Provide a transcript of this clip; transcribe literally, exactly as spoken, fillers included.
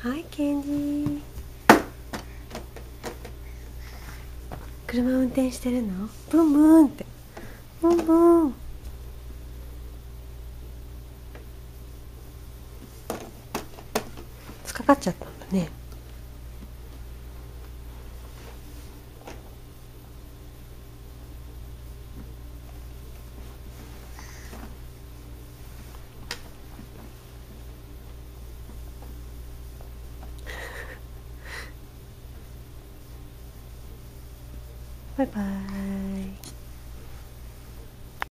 はい、ケンジー。車運転してるの？ブンブンって。ブンブン。つかかっちゃったんだね。バイバーイ。